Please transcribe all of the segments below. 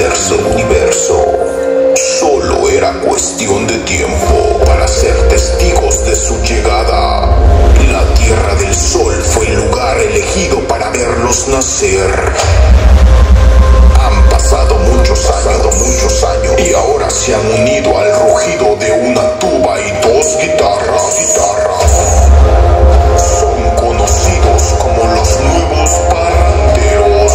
universo. Solo era cuestión de tiempo para ser testigos de su llegada. La Tierra del Sol fue el lugar elegido para verlos nacer. Han pasado muchos años y ahora se han unido al rugido de una tuba y dos guitarras. Son conocidos como los nuevos parranderos.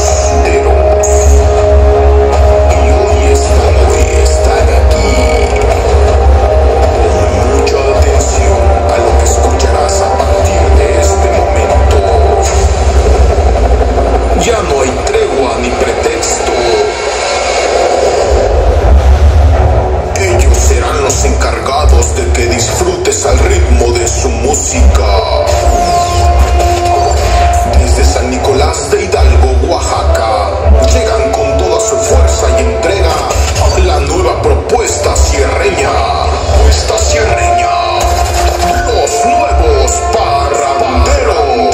Y hoy están aquí. Pon mucha atención a lo que escucharás a partir de este momento. Ya no hay tregua ni pretexto. Ellos serán los encargados de que disfrutes al ritmo de su música. Desde San Nicolás de Hidalgo, Oaxaca, llegan con toda su fuerza y entrega la nueva propuesta sierreña. Los nuevos parranderos.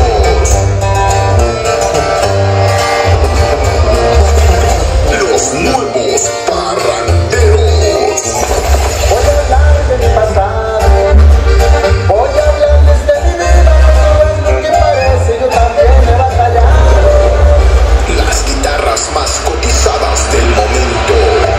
Los nuevos parranderos. Voy a hablar de mi pasado, voy a hablarles de mi vida, no es lo que parece, yo también he batallado. Las guitarras más cotizadas del momento.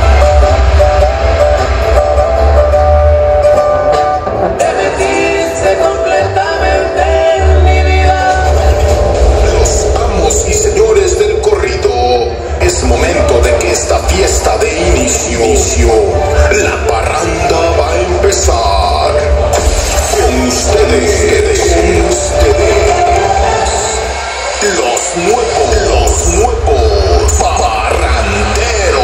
Te metiste completamente en mi vida. Los amos y señores del corrido. Es momento de que esta fiesta de inicio. La parranda va a empezar. Con ustedes. Los nuevos parranderos.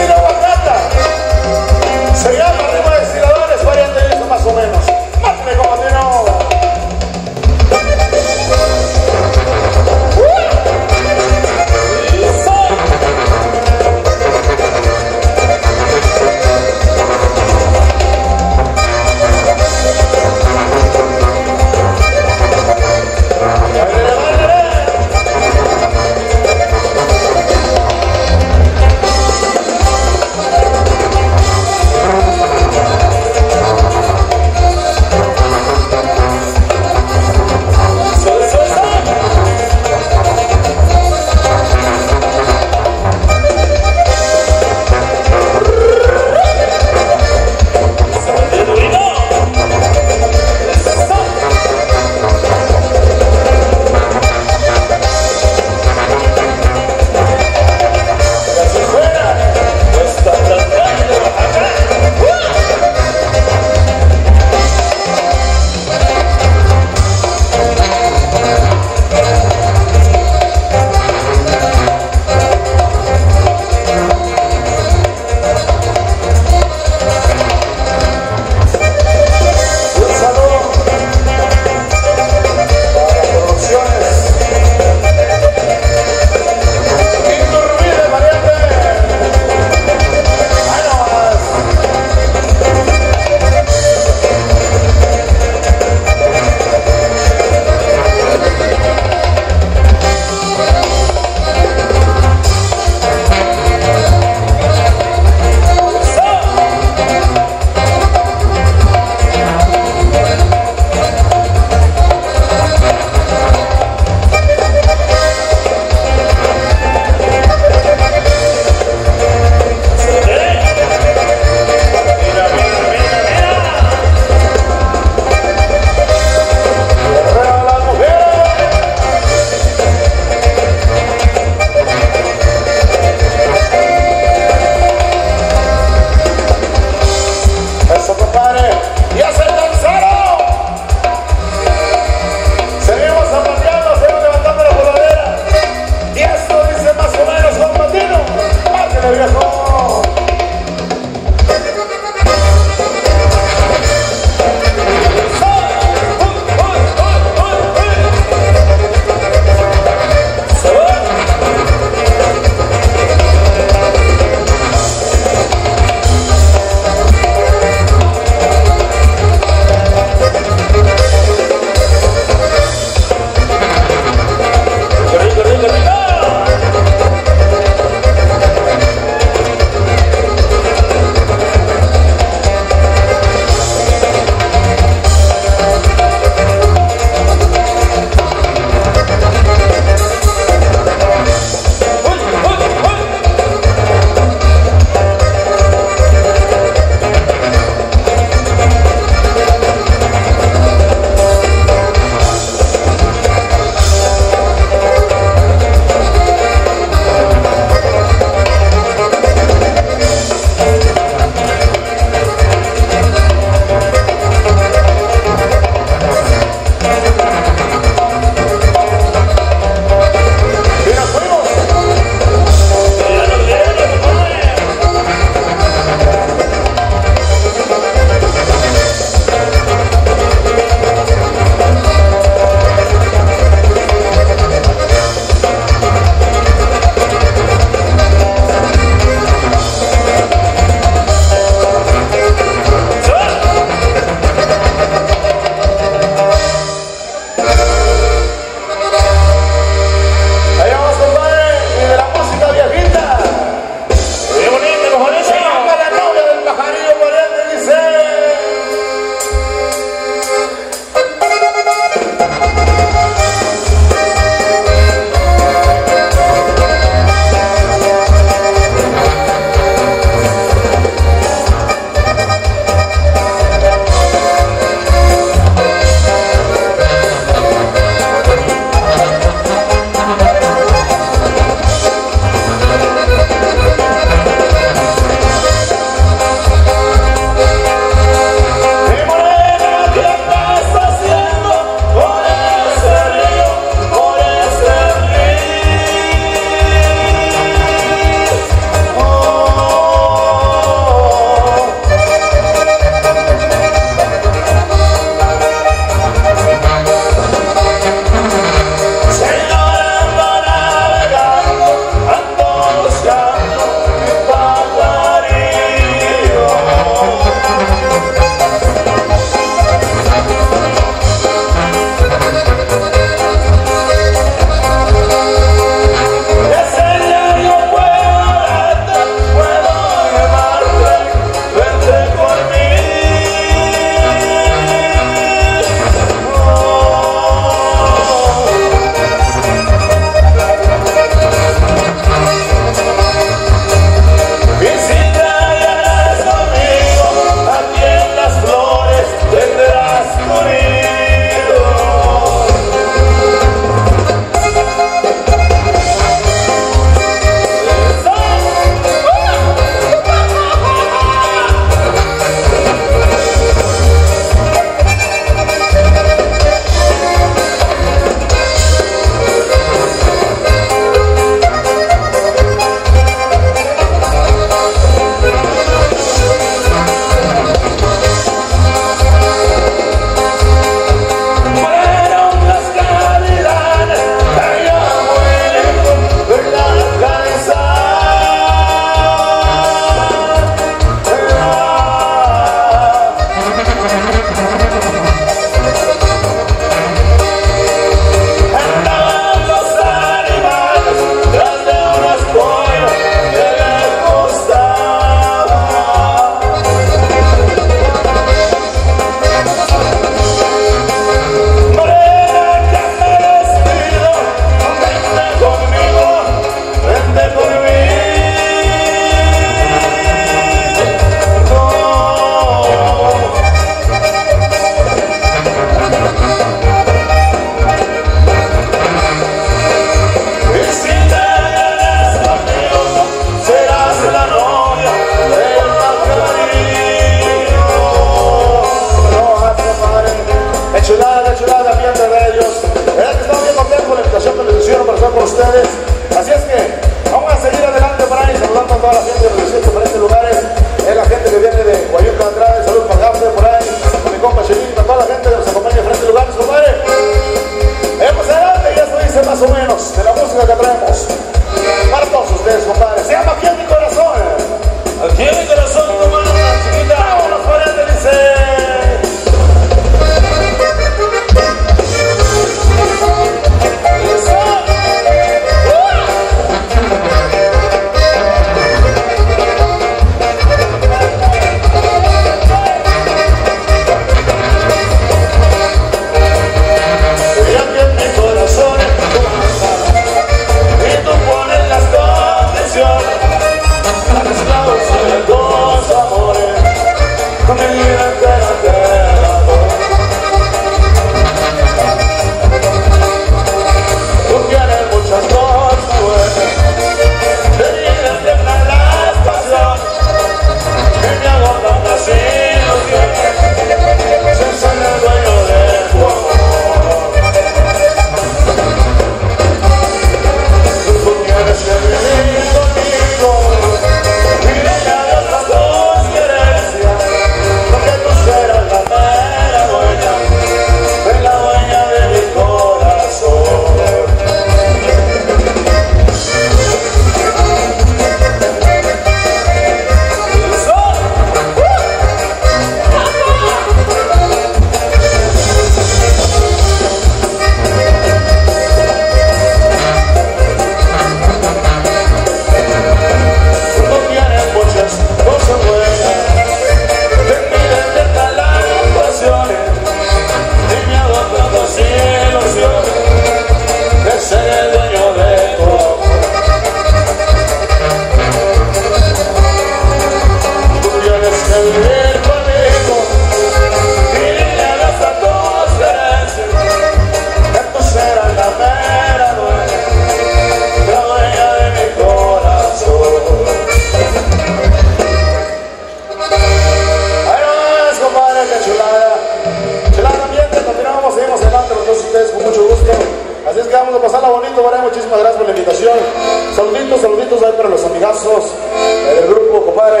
amigazos del grupo, compadre.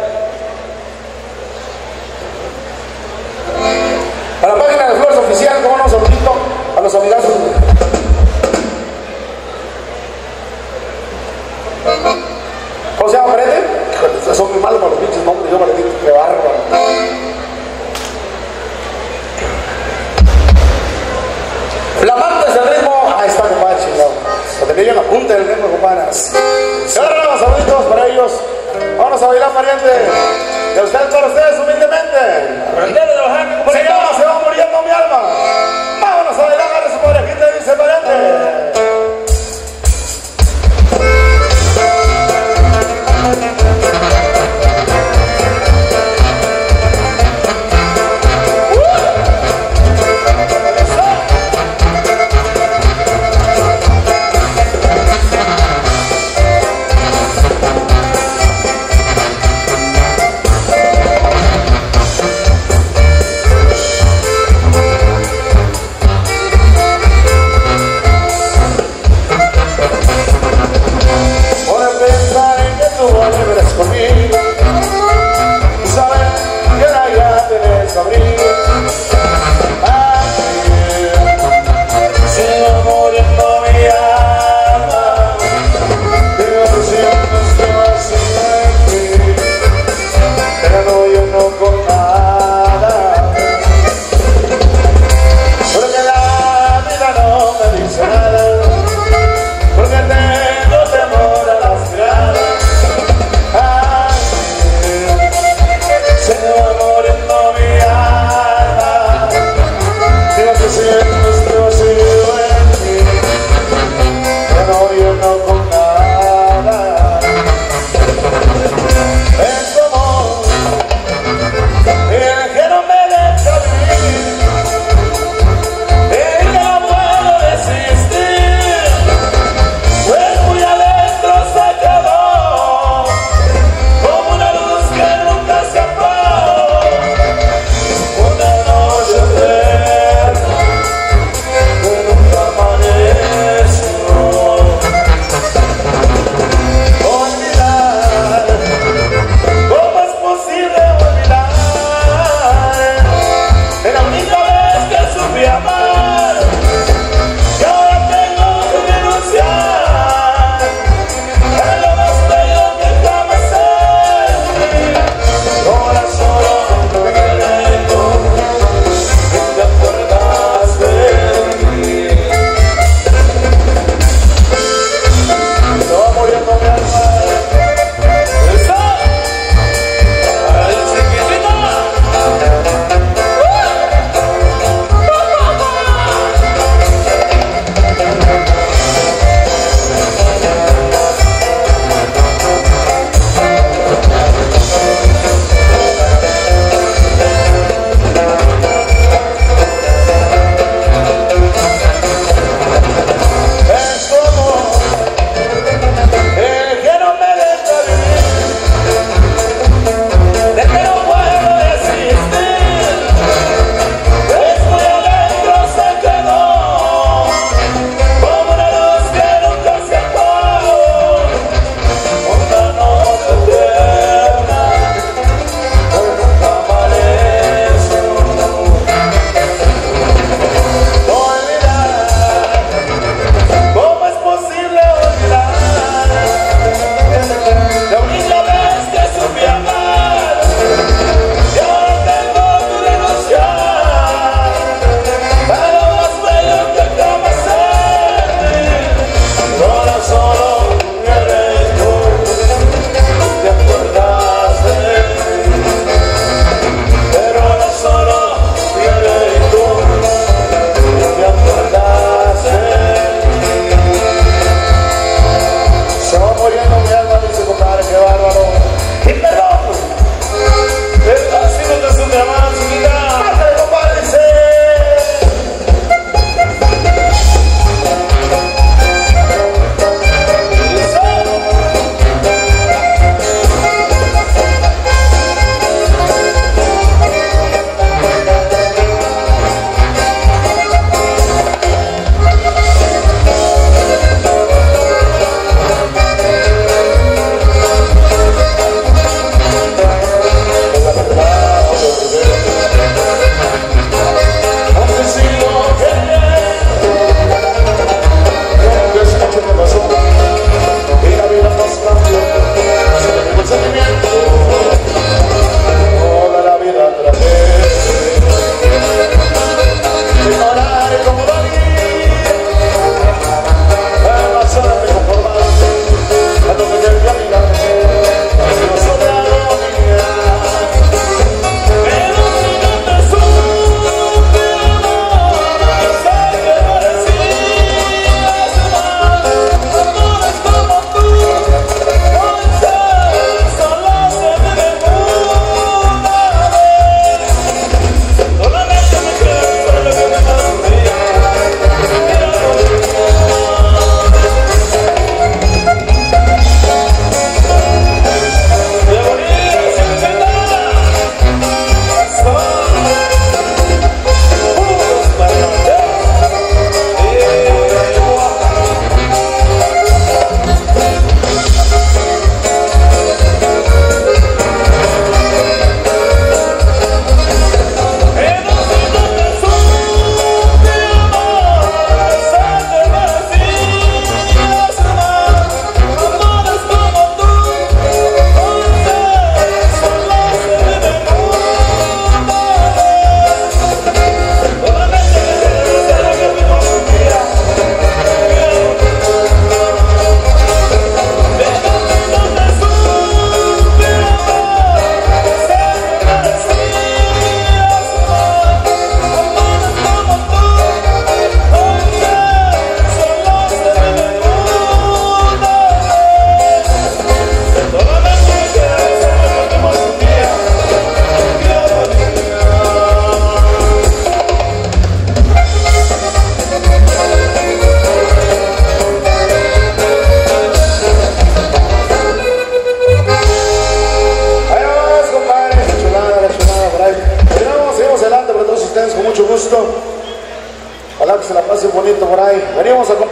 A la página de Flores Oficial, como no, saludito a los amigazos. ¿Cómo se llama, Parete? Híjole, son muy malos para los pinches nombres, yo Paretito, qué bárbaro. Flamantes del ritmo, ahí está, compadre, chingado. Lo tenía yo en la punta del ritmo, compadre. Y ahora nada, saluditos para ellos. Vamos a bailar, pariente. De ustedes para ustedes, humildemente. Se llama, se va muriendo mi alma. Vámonos a bailar, dale su padre. Aquí te dice, pariente.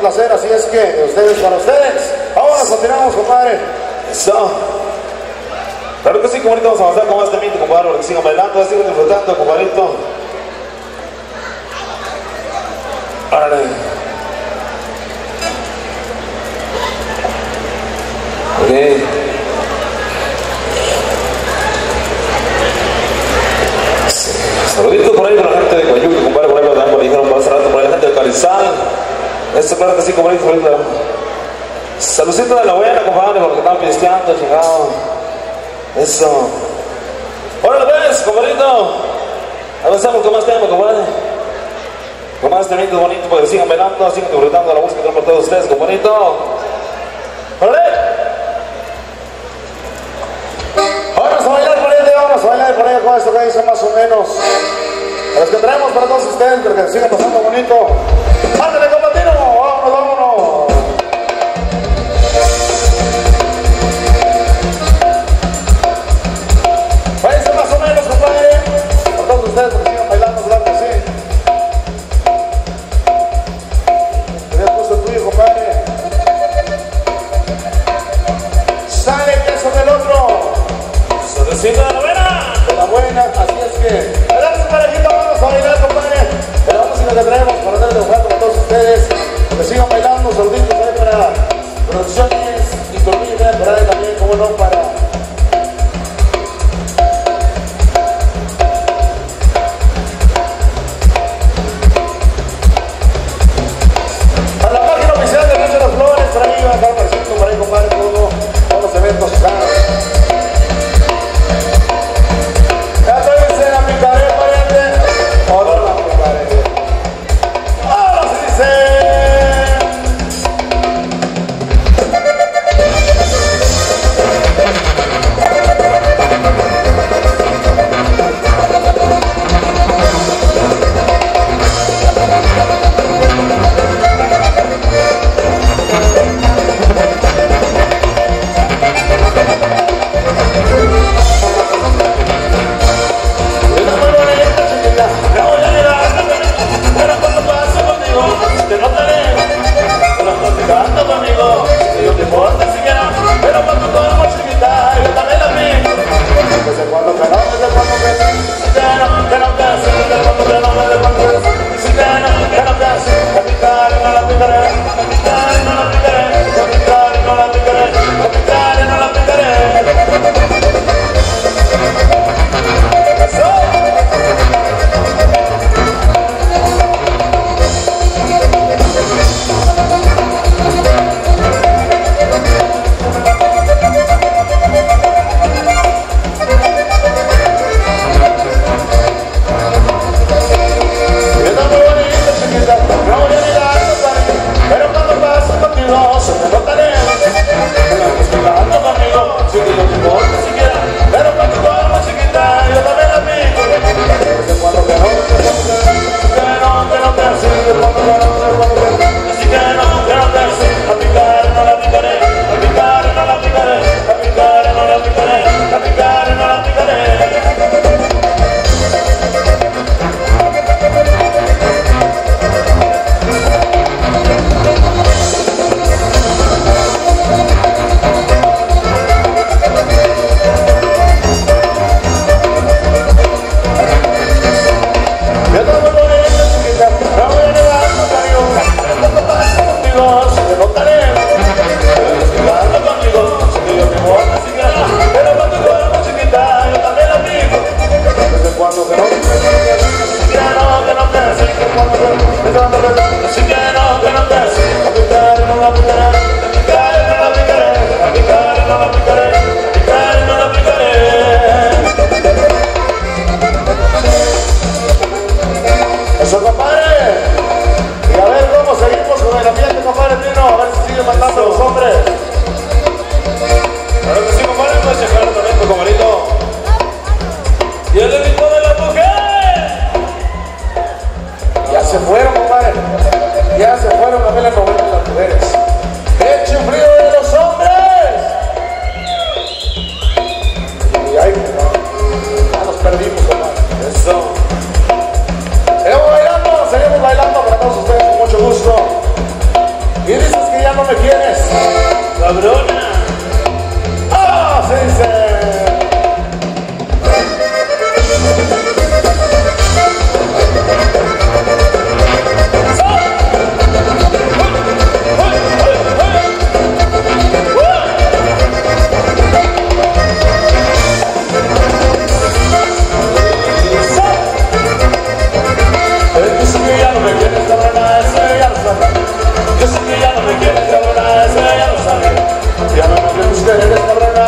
placer, así es que de ustedes para ustedes. Ahora continuamos, compadre. Eso. Claro que sí, compadrito, vamos a avanzar con más temita, compadre, para que sigan bailando, sigan disfrutando, compadrito. Árale. Ok. Saluditos por ahí para la gente de Coyuca, compadre, por ahí lo dan, por ahí dijeron más rato, por ahí la gente de Carizal. Eso, claro que sí, compadrito, por ahí. Saludcito de la buena, compadre, porque están pisteando, chingado. Eso. Órale, ves, compadrito. Avanzamos con más tiempo, compadre. Con más temitos bonitos, para que sigan bailando, sigan disfrutando la música que tenemos por todos ustedes, compadrito. ¡Órale! Vamos a bailar por ahí, vamos a bailar por ahí con esto que dice más o menos. A los que traemos para todos ustedes, para que sigan pasando bonito. ¡Ándale, compadrito! ¡Vámonos, vámonos! Váyanse más o menos, compadre. Por todos ustedes, para que sigan bailando, claro que sí. Te habías puesto el tuyo, compadre. Sale el queso del otro. ¡Saludcito de la buena! De la buena, así es que adelante parejito, vamos a bailar, compadre. De la música que traemos para darle un rato a todos ustedes, que sigan bailando. Saluditos ahí para Producciones y Tornillo que por ahí también, como no, para la página oficial de Noche de las Flores. Por ahí va a estar apareciendo por ahí, compadre, todos los eventos, ¿sabes? Ya estoy en la picaré, pariente. Ahora la picaré. Ahora sí dice.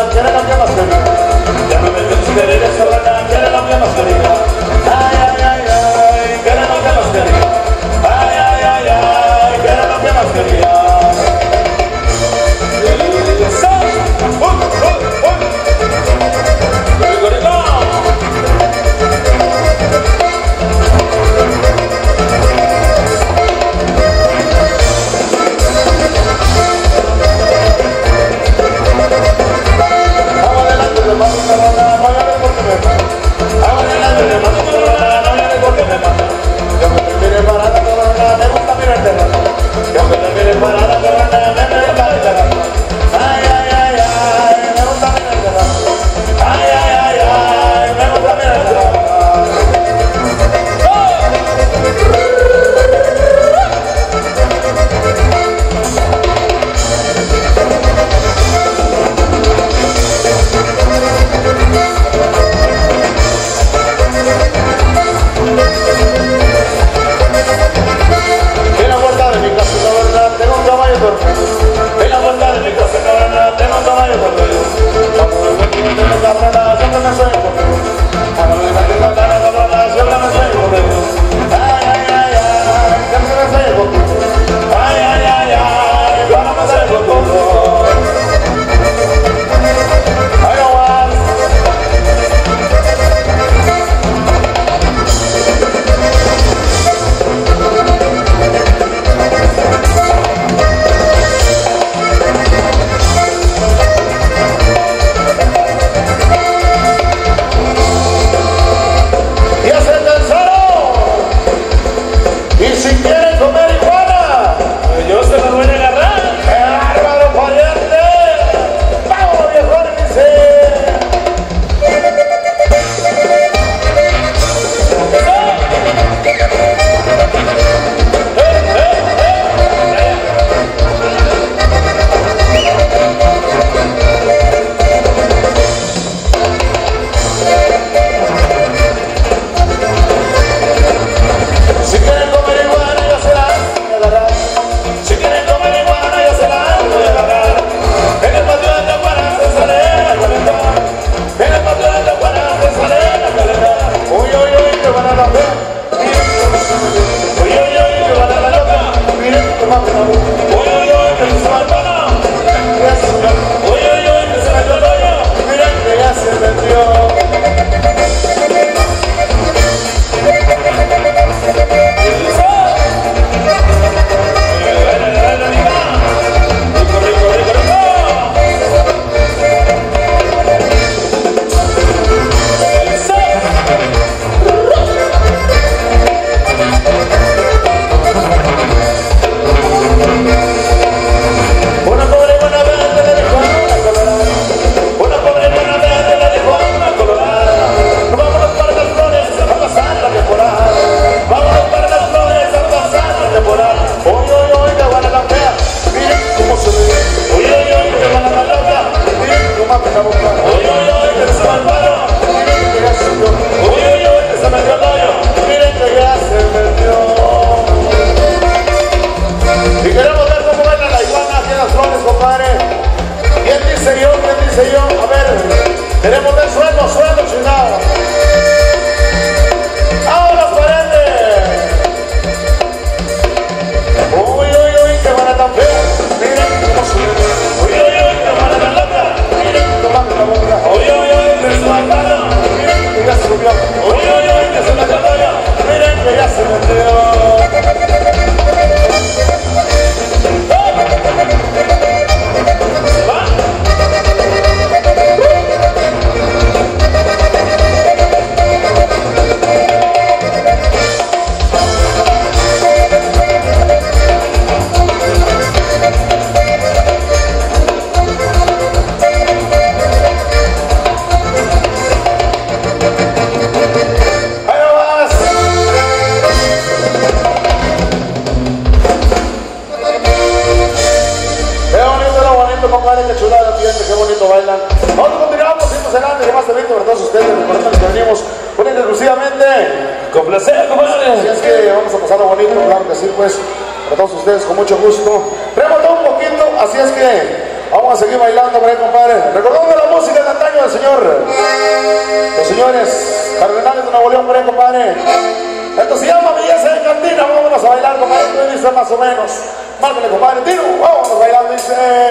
quiere la que más querida. Ya me metió su querida sabrana, quiere la que más querida. Ay, ay, ay, ay, quiere la que más querida. Ay, ay, ay, ay, quiere la que más querida. Pues, para todos ustedes, con mucho gusto. Remontó un poquito, así es que Vamos a seguir bailando por ahí, compadre. Recordando la música de antaño del señor. Los señores cardenales de Nuevo León por ahí, compadre. Esto se llama Belleza de Cantina. Vámonos a bailar, compadre. Esto dice más o menos. Márquele, compadre. Tiro. Vámonos bailando, dice.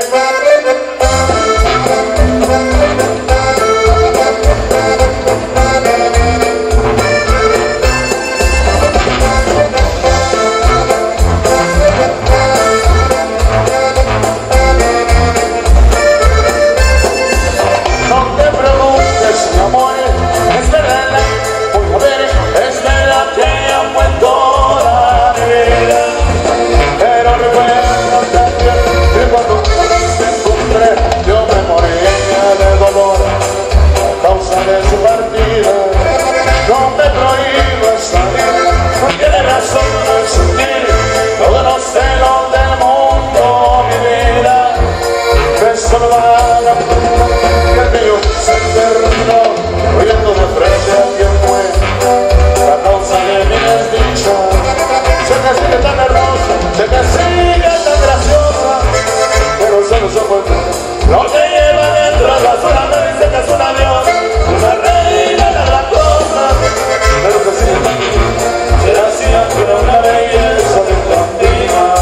Lo que lleva dentro de la zona me dice que es una diosa, una reina de las cosas, pero que sí, será siempre una belleza de cantina.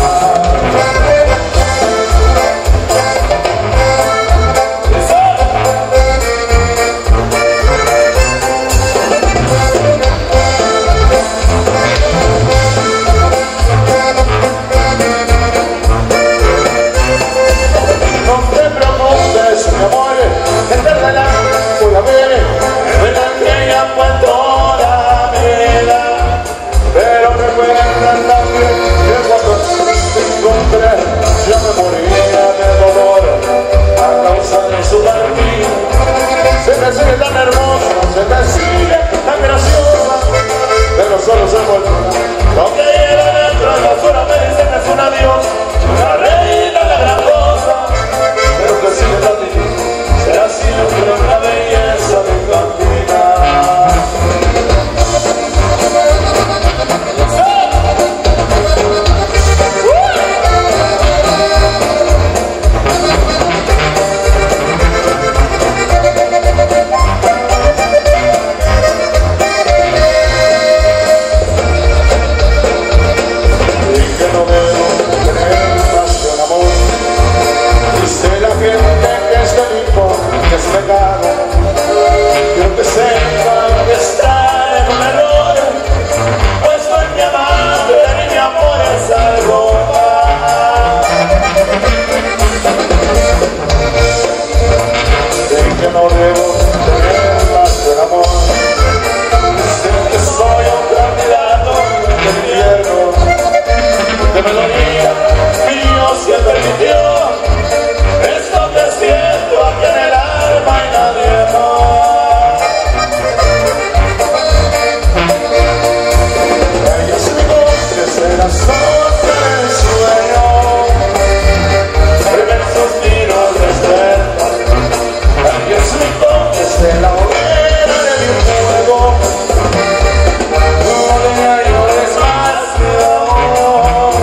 Yo me moría de dolor a causa de su partida. Se me sigue tan hermosa, se me sigue tan graciosa, pero solo se vuelve lo que lleva dentro de la zona me dice que es una diosa, una reina de gran cosa, pero que sigue tan difícil, será siempre una belleza de cantina. Quiero que sepa que está en un error, pues fue mi amante y mi amor es algo más. Sé que no debo tener más que el amor, sé que soy un candidato de infierno, que me lo diga mi Dios que permitió esto que siento aquí en el alma y nadie más. Ella es mi cómplice, la socia del sueño, primer suspiro al despertar. Ella es mi cómplice, la hoguera de mi fuego, no de yo es más que amor.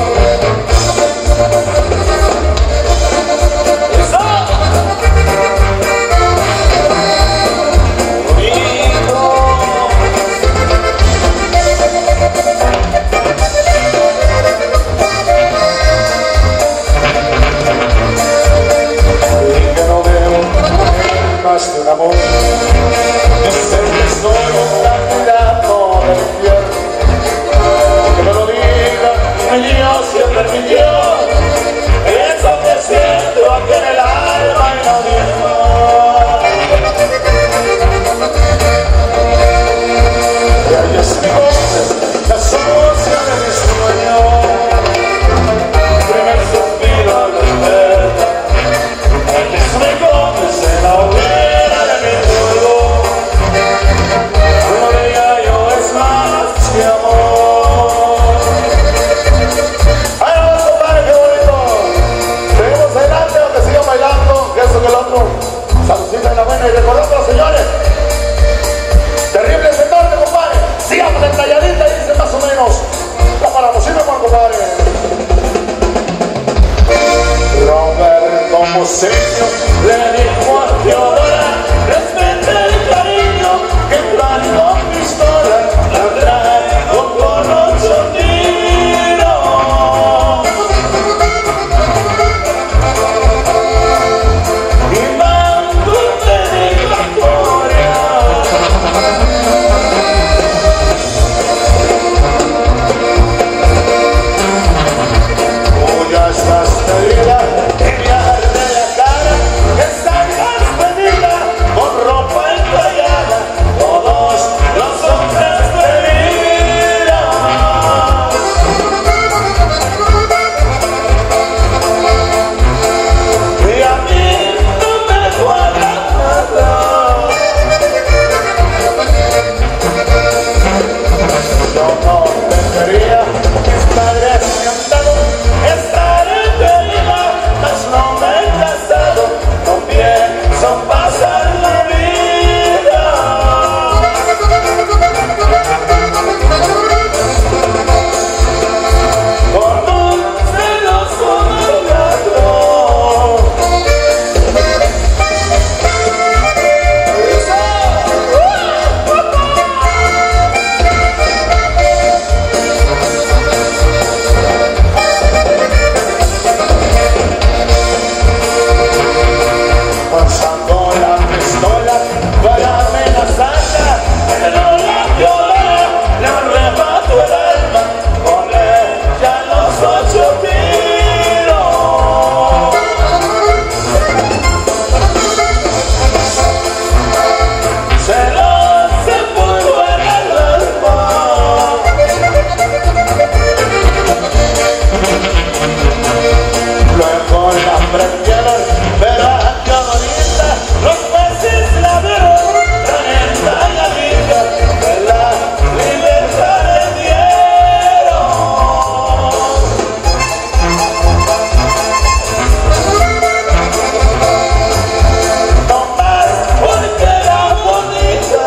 Más de un amor, dicen que soy un candidato del infierno, que me lo diga mi Dios que permitió eso que siento aquí en el alma y nadie más. Y ahí es mi voz, la socia de mi sueño, primer suspiro al despertar. Ahí es mi voz, la hoguera de mi fuego, no diga yo es más que amor. Ahí vamos, compadre, qué bonito. Seguimos adelante, aunque sigan bailando, que eso que el otro. Saludcita en la buena y recordando a los señores. Terrible ese norte, compadre. Sigamos detalladita y dice más o menos. La paramos, sí, mi amor, compadre. Romper como costeño le dijo a Teodora: respete el cariño que traigo pistola, la traigo con 8 tiros. Y mando de victoria. Tú ya estás herida, y me arde la cara, que salgas venida con ropa entallada, todos los hombres de vida. Y a mí no me cuadra nada. Yo no te quería, mis padres me han dado, estaré herida, mas no me he casado, no pienso pasar la vida. Con un celoso gato. Pasando la pistola para amenazarla, pero la viola le arrebató el alma, con ella los 8 tiros. Se lo sepultó en el alma. Luego la prendieron, pero qué bonita, los jueces la vieron, trayendo a la vida, de la libertad le dieron. No más porque era bonita.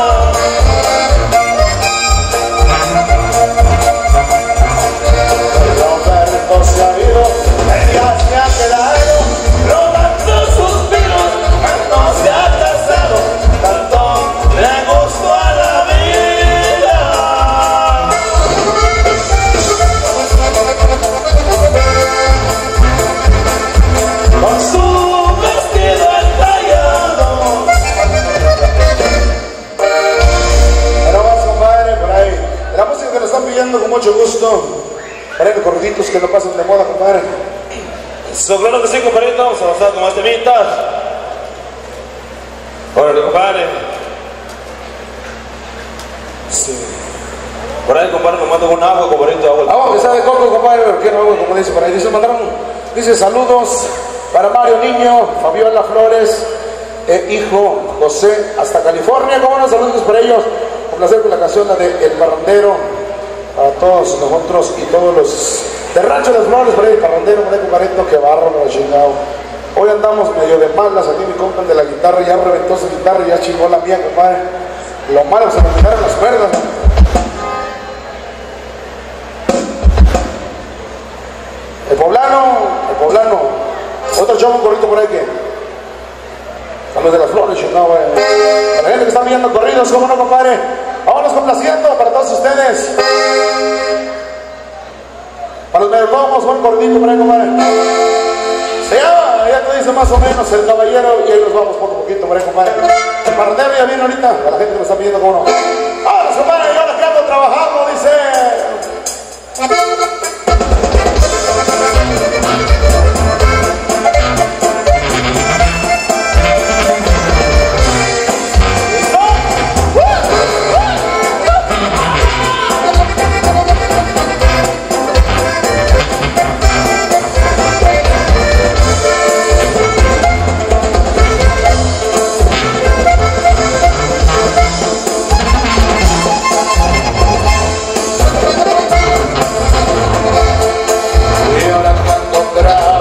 Roberto se ha ido, ella se ha quedado, robando suspiros, no se ha casado, tanto le gustó a la vida. Con su vestido entallado. Pero vas, compadre, por ahí. La música que nos están pidiendo con mucho gusto. Por ahí los corriditos que no pasan de moda, compadre. So, claro que sí, compadrito, vamos a avanzar con más temitas. Órale, compadre. Sí. Por ahí, compadre, me manda un agua, compadrito, agua. Agua que sabe de coco, compadre, pero quiero agua, como dice por ahí. Dice saludos para Mario Niño, Fabiola Flores, hijo José, hasta California. Como no, saludos por ellos. Un placer con la canción, la de El Parrandero, a todos nosotros y todos los de Rancho de Flores, por ahí el parrandero, me compadrito, que barro, me chingado. Hoy andamos medio de malas, aquí mi compa de la guitarra ya reventó su guitarra y ya chingó la mía, compadre. Lo malo se me quitaron las cuerdas, ¿no? El poblano, otro chavo corrito por ahí que a los de las Flores, chingado, güey. A la gente que está viendo corridos, ¿cómo no, compadre? Vámonos complaciendo para todos ustedes. Para los mediocomos, buen corridito por ahí, compadre. Se llama, ya te dice más o menos, El Caballero, y ahí nos vamos poco a poquito por ahí, compadre. El parrandero ya viene ahorita, a la gente que me está pidiendo, ¿cómo no? Vámonos, compadre, yo ahora que ando trabajando, dice. Y ahora cuando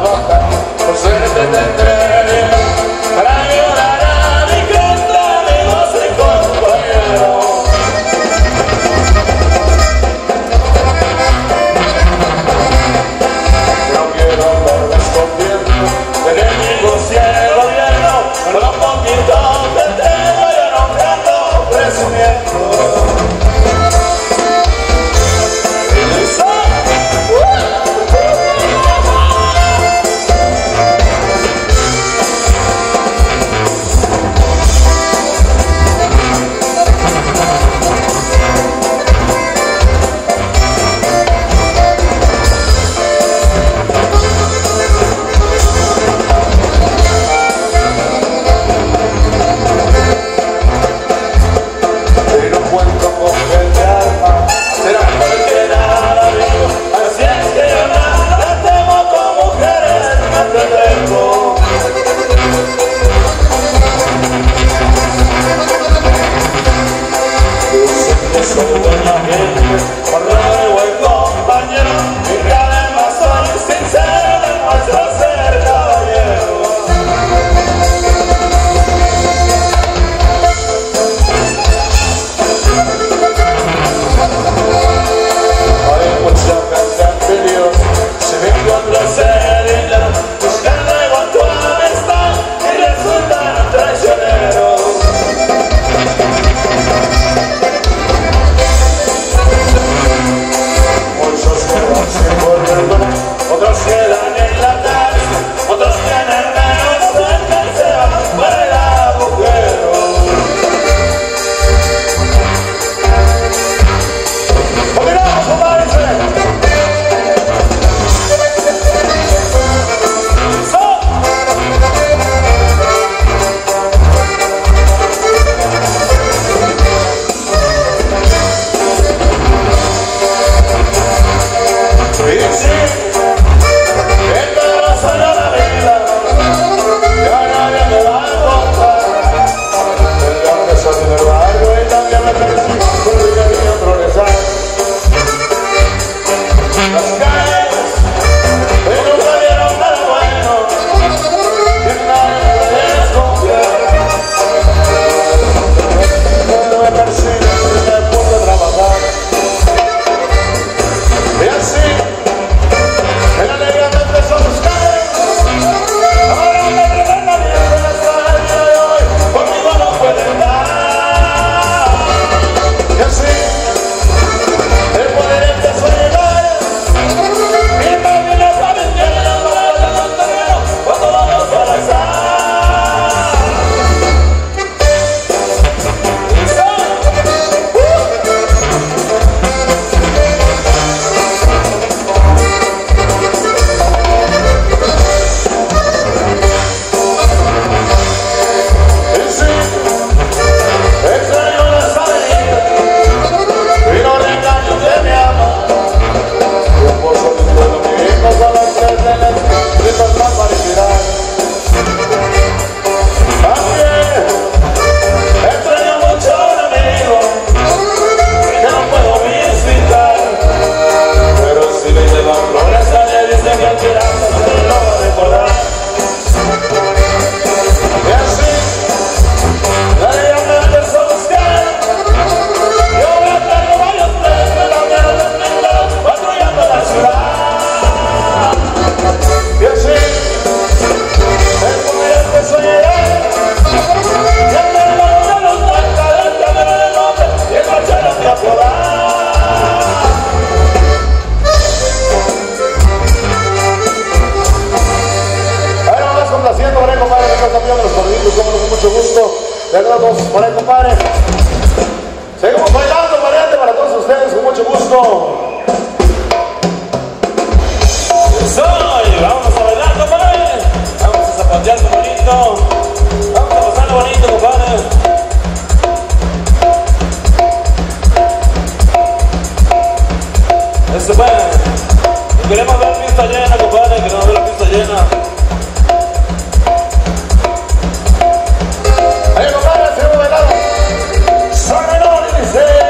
Saludos por ahí, compadre. Seguimos bailando, pariente, para todos ustedes, con mucho gusto. Vamos a bailar, compadre. Vamos a zapatearlo bonito. Vamos a pasarlo bonito, compadre. Eso fue. Y queremos ver pista llena, compadre. Queremos ver la pista llena. Ahí, compadre, seguimos bailando. Sonero, dice.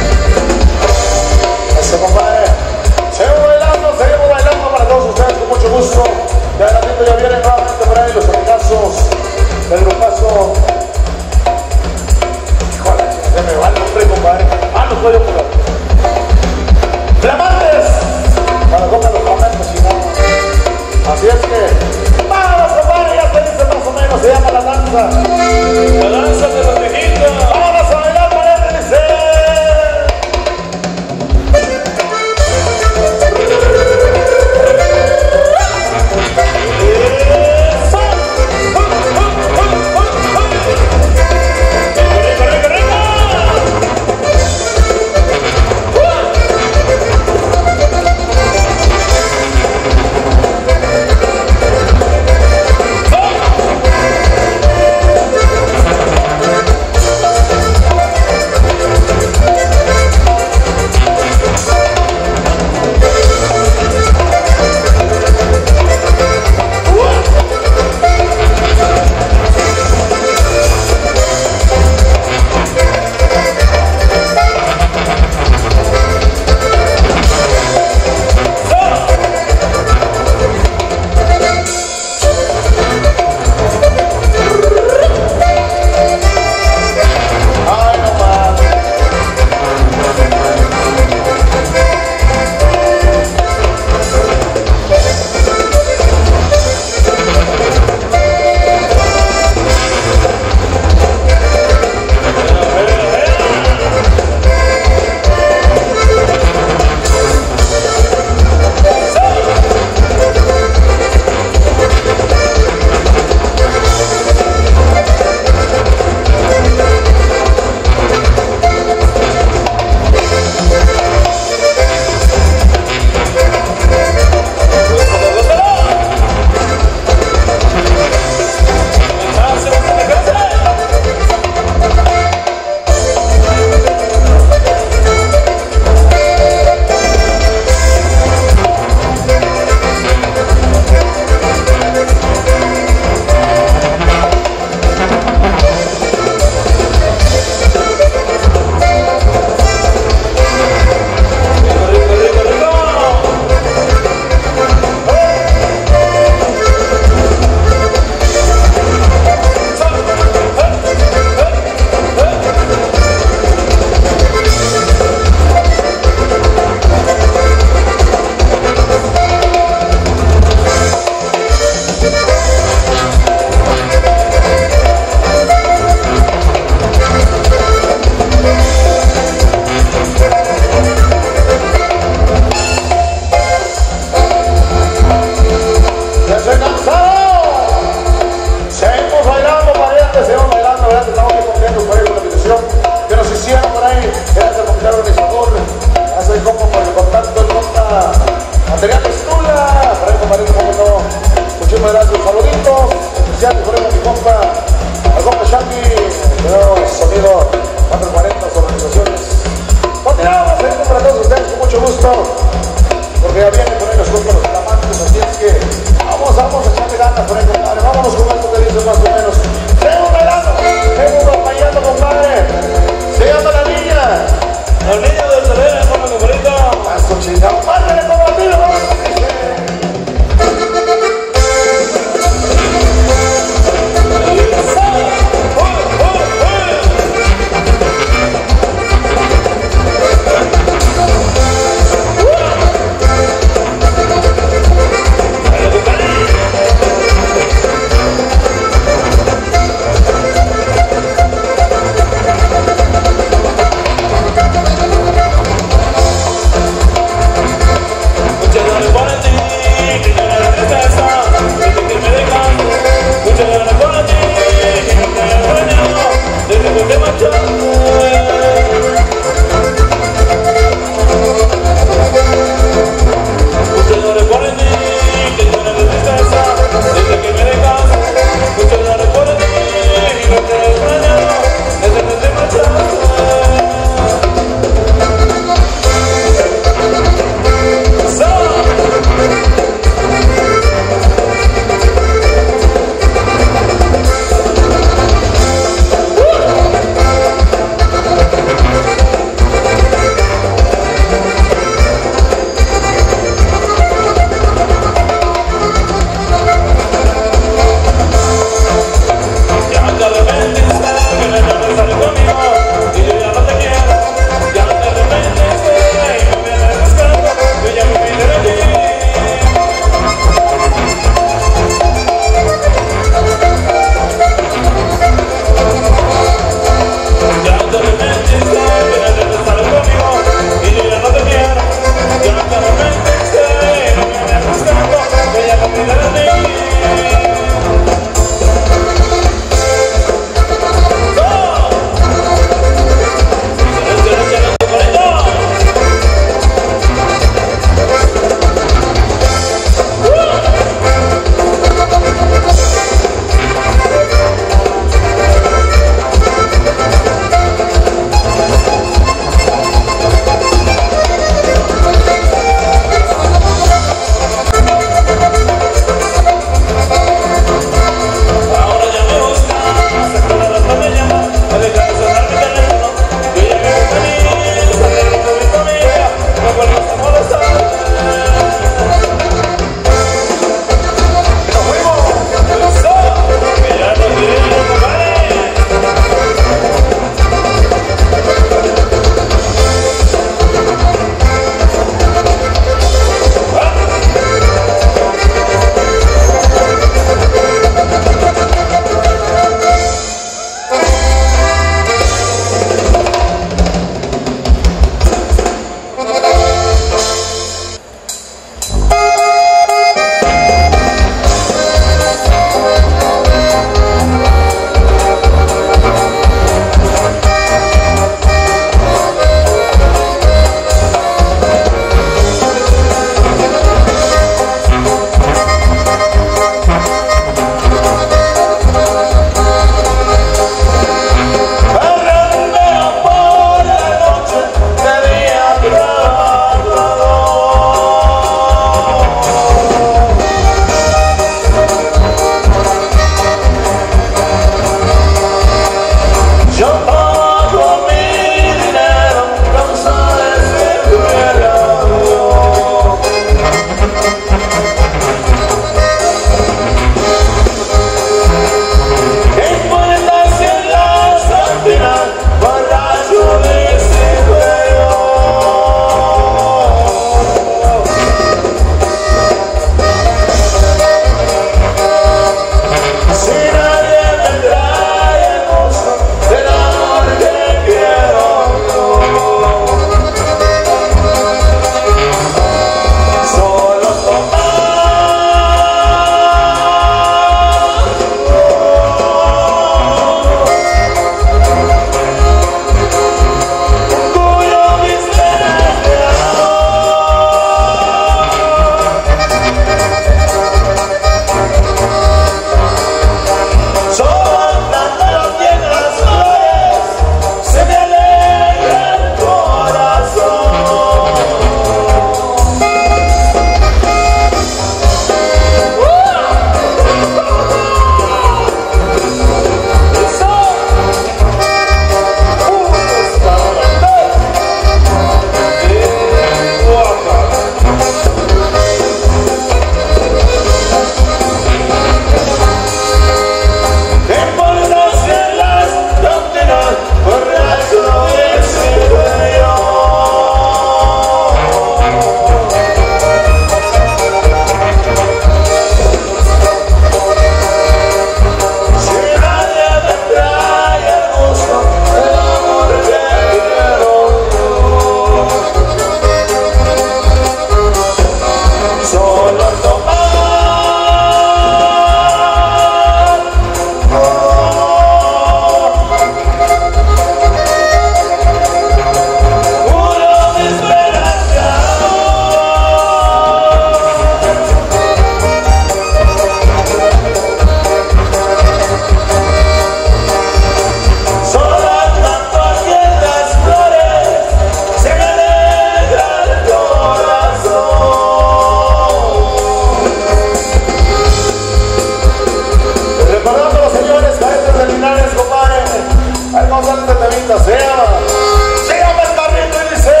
Se llama el carrito y dice: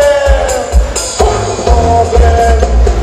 1, 2, 3.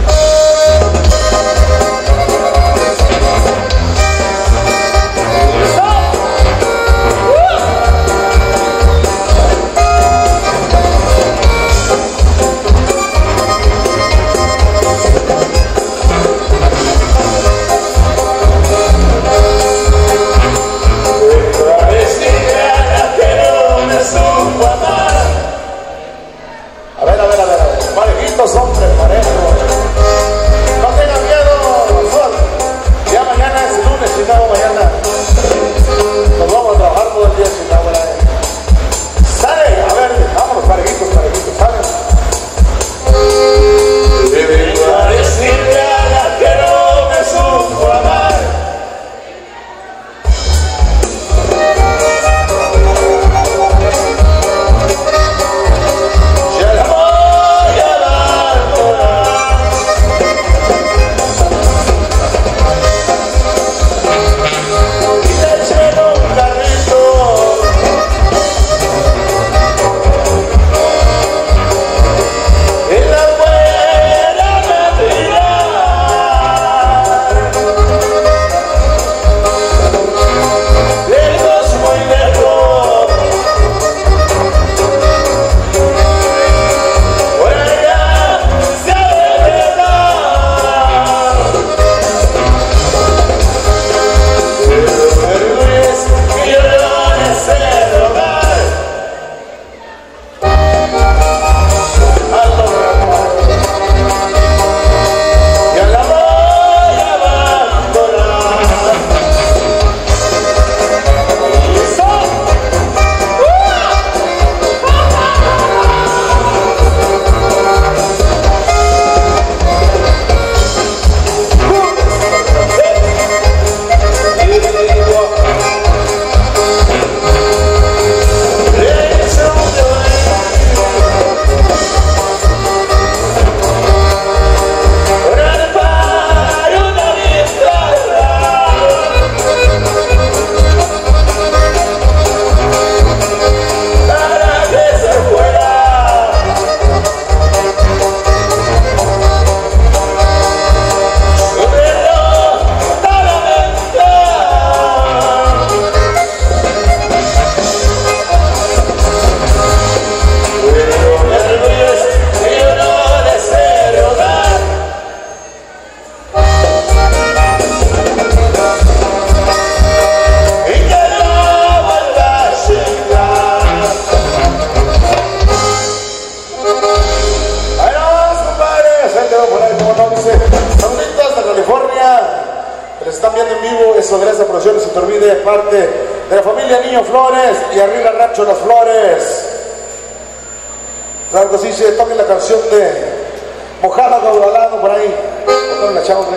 Hombres parejos, no tengan miedo, sol. Ya mañana es lunes, Chicago, mañana nos vamos a trabajar todo el día, Chicago. Sale, a ver, vámonos, parejitos, sale. Vengo a decirle a la que no me supo amar. Gracias a Producciones Se Te Olvide, parte de la familia Niño Flores y arriba Rancho Las Flores. Claro que sí, se toquen la canción de Mojada Gaulalano por ahí. Con la chava,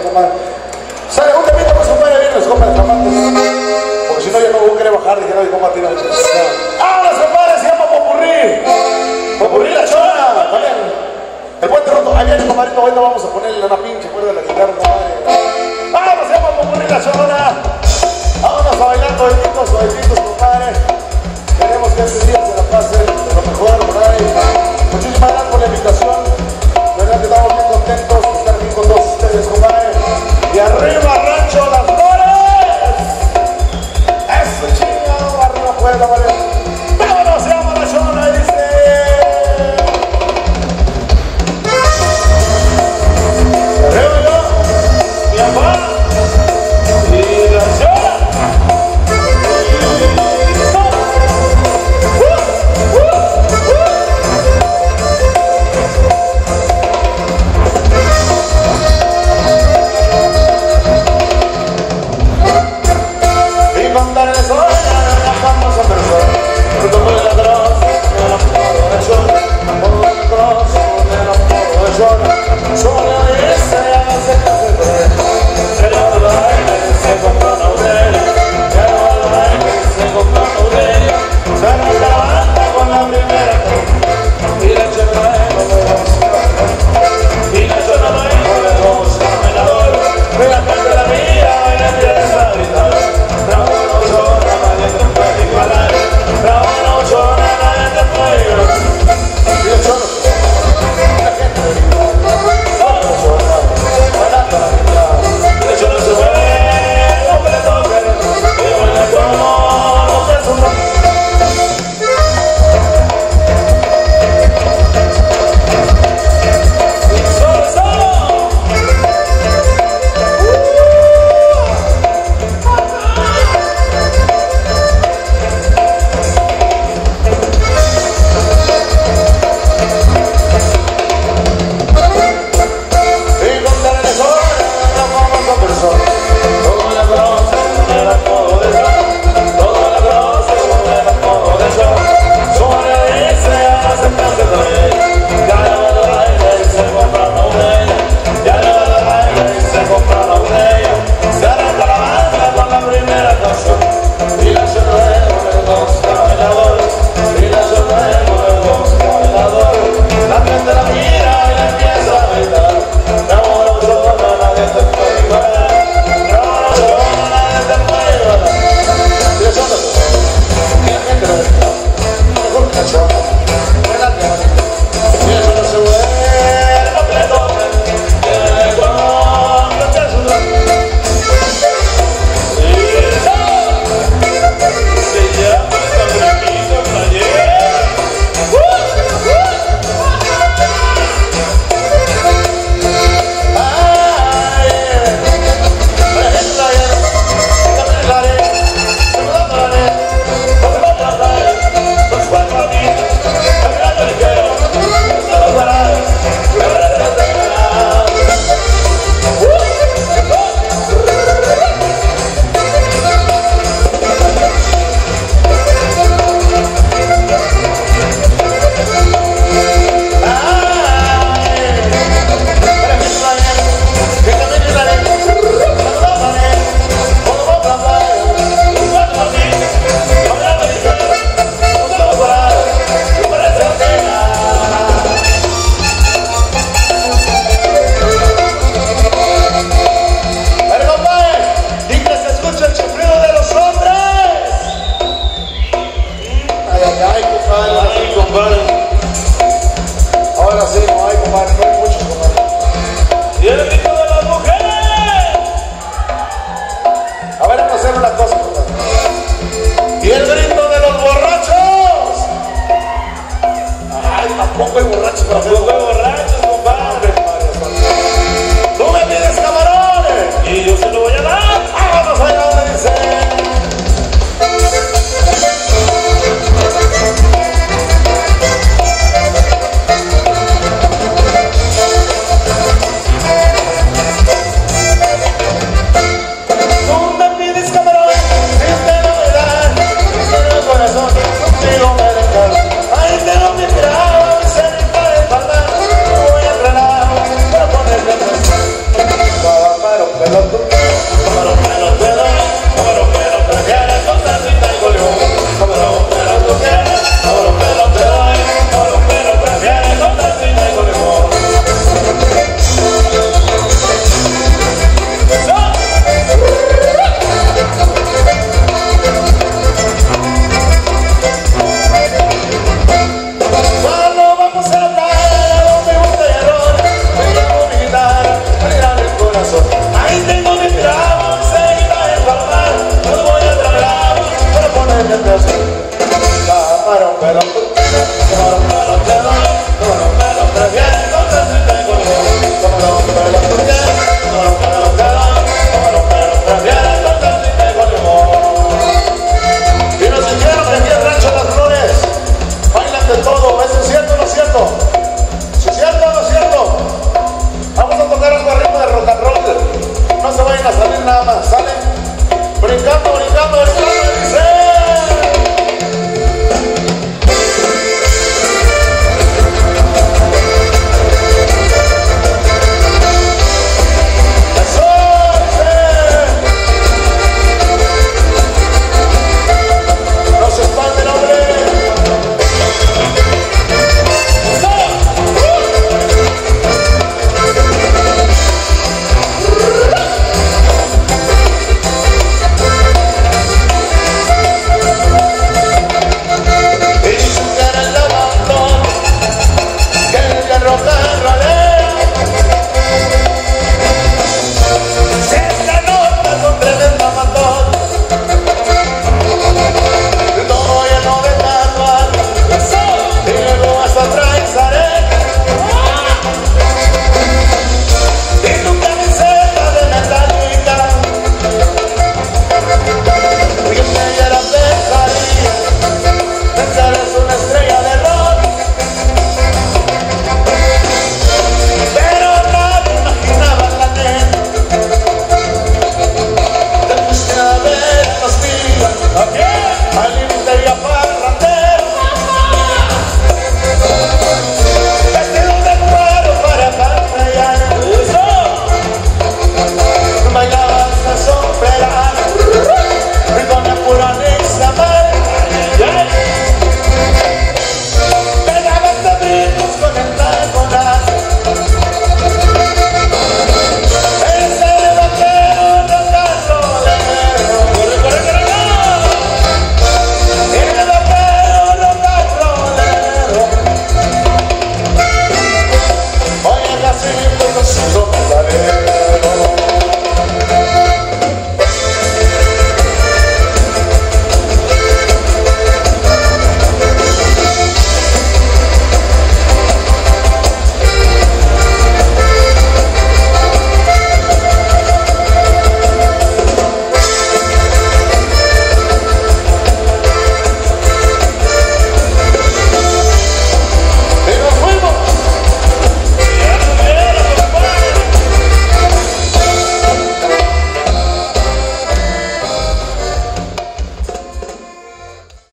sale un temita, pues compadre, bien los compas de Flamantes. Porque si no, ya no voy a querer bajar, dije, no, y cómo tirar. ¡Ah, los compadres! Se llama Popurrí. Popurrí La Chona, también. El puente roto, ahí viene, compadrito, ahorita vamos a ponerle una pinche cuerda de la guitarra, compadre. ¡Vamos, se llama Popurrí La Chona! Vámonos a bailar, suavecitos, compadre. Queremos que este día se la pase lo mejor por ahí. Muchísimas gracias por la invitación. De verdad que estamos bien contentos de estar aquí con todos ustedes, compadre. Y arriba, Rancho Las Flores. Eso, chingado, arriba, pues, compadre. Vámonos, se llama La Chona, y dice. Arriba yo, mi papá. Y La Chona. Tampoco hay borrachos para hacer Tampoco hay borrachos, compadre. Tú me pides camarones Y yo se lo voy a dar. Vámonos allá donde dice. Tú me pides camarones, si te lo voy a dar. En el corazón, contigo me dejas. Ahí tengo mi tirado, mi cerita de espalda. Voy a entrenar para ponerte atrás. Camarón, pelotón, camarón, pelotón, camarón, pelotón, quieres contar si tengo león. Camarón, pelotón, quieres, camarón, pelotón, camarón, pelotón, quieres contar si tengo león. Cuando vamos a la playa donde gusta el error, me llevo mi guitarra, me graba el corazón. Ahí tengo mi tramo, mi cerita de palmar, no voy a traer agua para ponerme atrás. Camarón, pelotón,